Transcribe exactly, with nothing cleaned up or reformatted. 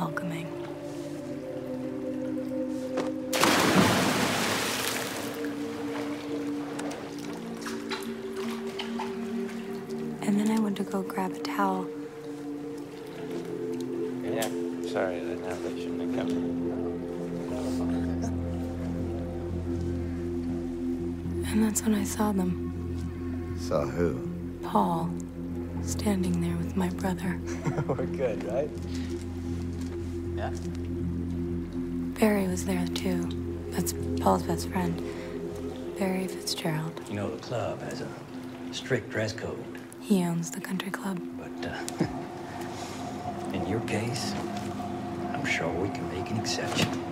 welcoming. And then I went to go grab a towel. Yeah, sorry, I know they shouldn't have come. And that's when I saw them. Saw who? Paul, standing there with my brother. We're good, right? Yeah? Barry was there too. That's Paul's best friend, Barry Fitzgerald. You know, the club has a strict dress code. He owns the country club. But, uh, in your case, I'm sure we can make an exception.